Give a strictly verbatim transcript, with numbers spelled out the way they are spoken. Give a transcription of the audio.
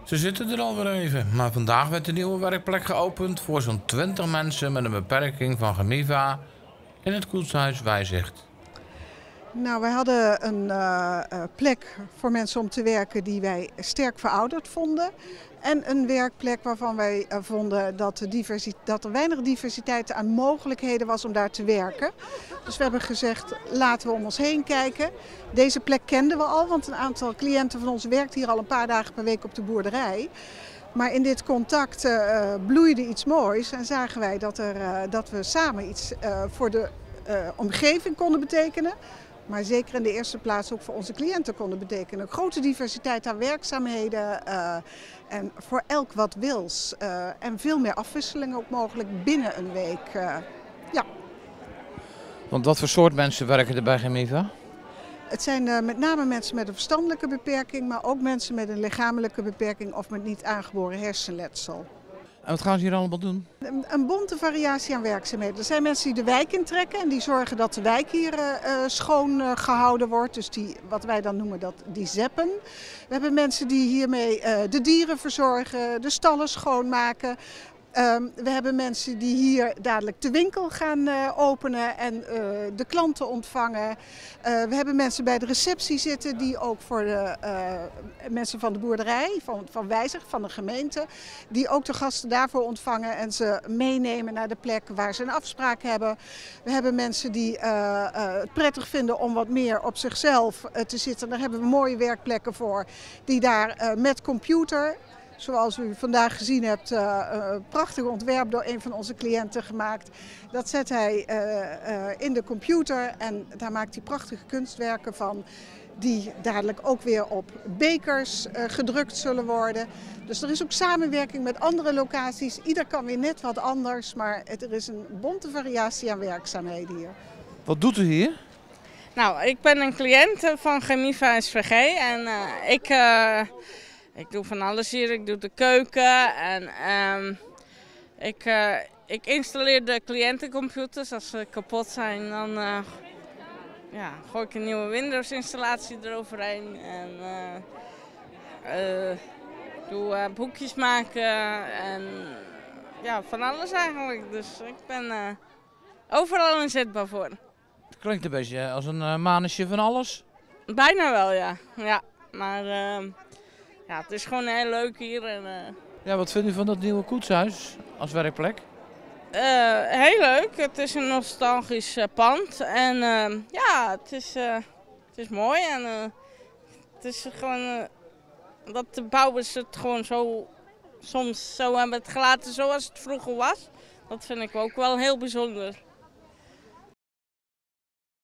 Ze zitten er alweer even, maar vandaag werd een nieuwe werkplek geopend voor zo'n twintig mensen met een beperking van Gemiva in het koetshuis Wijzicht. Nou, wij hadden een uh, plek voor mensen om te werken die wij sterk verouderd vonden. En een werkplek waarvan wij uh, vonden dat, de diversi- dat er weinig diversiteit aan mogelijkheden was om daar te werken. Dus we hebben gezegd, laten we om ons heen kijken. Deze plek kenden we al, want een aantal cliënten van ons werkt hier al een paar dagen per week op de boerderij. Maar in dit contact uh, bloeide iets moois en zagen wij dat, er, uh, dat we samen iets uh, voor de uh, omgeving konden betekenen. Maar zeker in de eerste plaats ook voor onze cliënten konden betekenen. Een grote diversiteit aan werkzaamheden uh, en voor elk wat wils. Uh, en veel meer afwisseling ook mogelijk binnen een week. Uh, ja. Want wat voor soort mensen werken er bij Gemiva? Het zijn uh, met name mensen met een verstandelijke beperking, maar ook mensen met een lichamelijke beperking of met niet aangeboren hersenletsel. En wat gaan ze hier allemaal doen? Een, een bonte variatie aan werkzaamheden. Er zijn mensen die de wijk intrekken en die zorgen dat de wijk hier uh, schoon uh, gehouden wordt. Dus die, wat wij dan noemen dat, die zeppen. We hebben mensen die hiermee uh, de dieren verzorgen, de stallen schoonmaken. Um, we hebben mensen die hier dadelijk de winkel gaan uh, openen en uh, de klanten ontvangen. Uh, we hebben mensen bij de receptie zitten die ook voor de uh, mensen van de boerderij, van, van Wijzicht, van de gemeente, die ook de gasten daarvoor ontvangen en ze meenemen naar de plek waar ze een afspraak hebben. We hebben mensen die uh, uh, het prettig vinden om wat meer op zichzelf uh, te zitten. Daar hebben we mooie werkplekken voor, die daar uh, met computer... Zoals u vandaag gezien hebt, uh, een prachtig ontwerp door een van onze cliënten gemaakt. Dat zet hij uh, uh, in de computer en daar maakt hij prachtige kunstwerken van. Die dadelijk ook weer op bekers uh, gedrukt zullen worden. Dus er is ook samenwerking met andere locaties. Ieder kan weer net wat anders, maar het, er is een bonte variatie aan werkzaamheden hier. Wat doet u hier? Nou, ik ben een cliënt van Gemiva S V G en uh, ik... Uh, Ik doe van alles hier, ik doe de keuken en um, ik, uh, ik installeer de cliëntencomputers. Als ze kapot zijn, dan uh, ja, gooi ik een nieuwe Windows installatie eroverheen. En uh, uh, doe uh, boekjes maken en ja, van alles eigenlijk. Dus ik ben uh, overal inzetbaar voor. Het klinkt een beetje als een uh, manusje van alles. Bijna wel, ja. ja maar... Uh, Ja, het is gewoon heel leuk hier. En, uh... Ja, wat vindt u van dat nieuwe koetshuis als werkplek? Uh, heel leuk. Het is een nostalgisch uh, pand. En uh, ja, het is, uh, het is mooi. En uh, het is gewoon uh, dat de bouwers het gewoon zo soms zo hebben het gelaten zoals het vroeger was. Dat vind ik ook wel heel bijzonder.